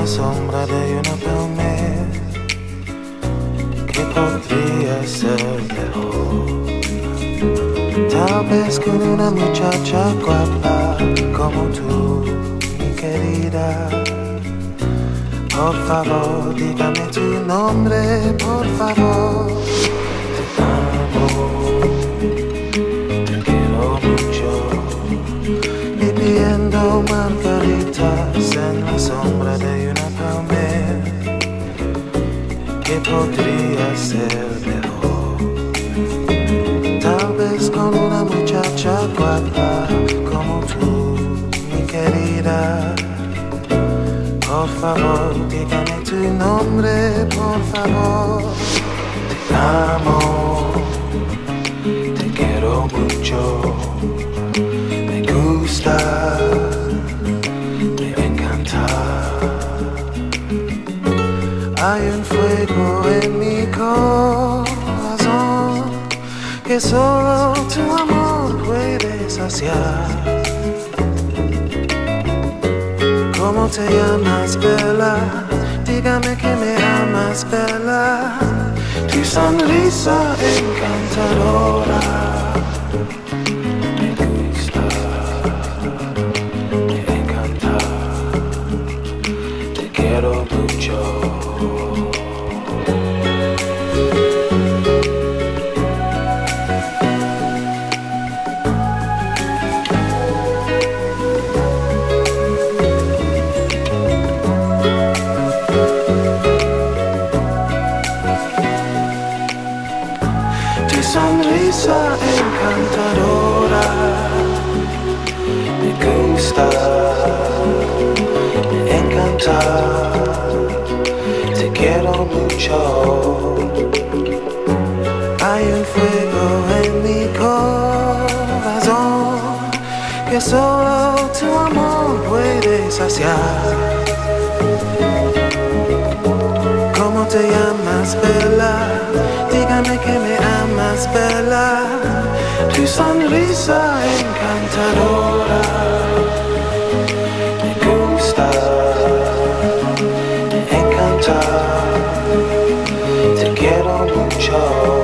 la sombra de una palmera que podría ser mejor. Tal vez con una muchacha guapa como tú, mi querida. Por favor, dígame tu nombre, por favor. Te amo, te quiero mucho. Viviendo margaritas en la sombra de una palmera que podría ser mejor. Tal vez con una muchacha guapa como tú, mi querida. Por favor, dígame tu nombre, por favor. Te amo, te quiero mucho. Me gusta, me encanta. Hay un fuego en mi corazón que solo tu amor puede saciar. ¿Cómo te llamas, Bella? Dígame que me amas, Bella. Tu sonrisa encantadora me gusta, me encanta. Te quiero mucho. Sonrisa encantadora me gusta, me encanta. Te quiero mucho. Hay un fuego en mi corazón que solo tu amor puede saciar. ¿Cómo te llamas, Bella? Dígame que me amas, Bella. Tu sonrisa encantadora me gusta, me encanta. Te quiero mucho.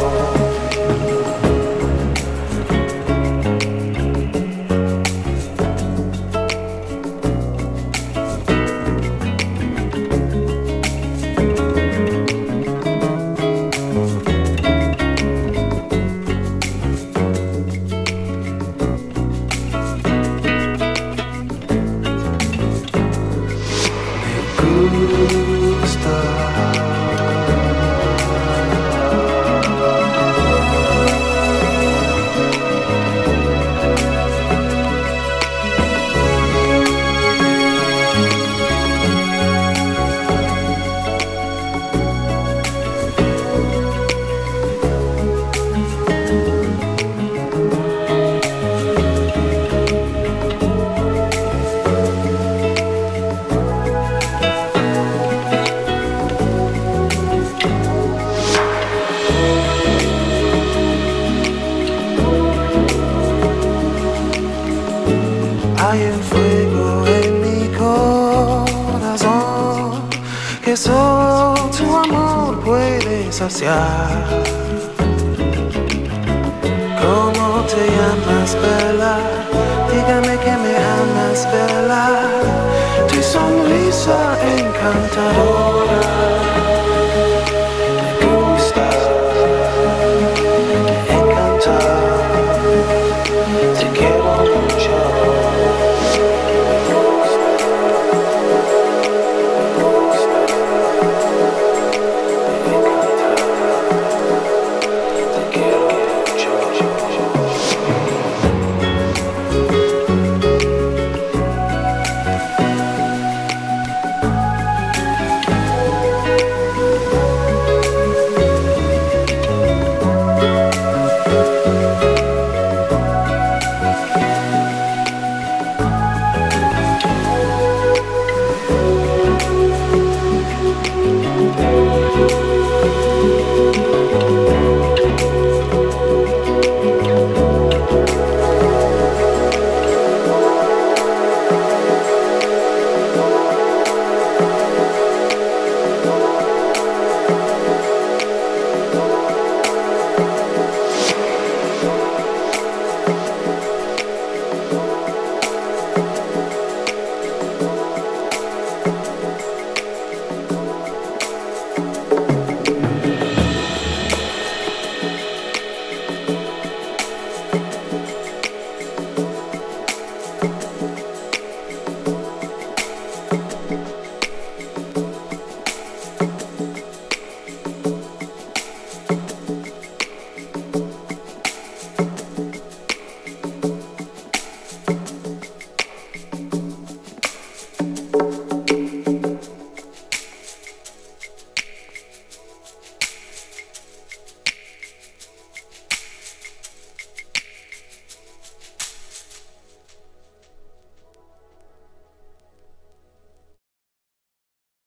Hay un fuego en mi corazón que solo tu amor puede saciar. ¿Cómo te llamas, Bella? Dígame que me amas, Bella. Tu sonrisa encantadora